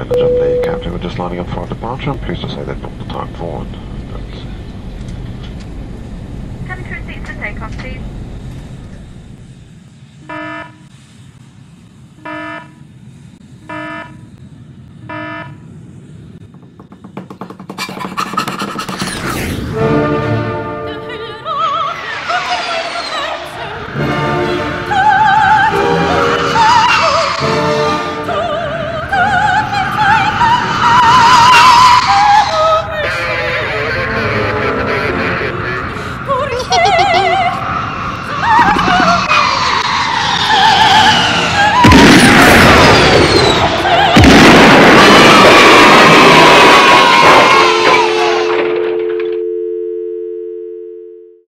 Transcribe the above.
advantage of the captain. We're just lining up for our departure. I'm pleased to say they booked the time forward. Cabin crew seats for takeoff, please.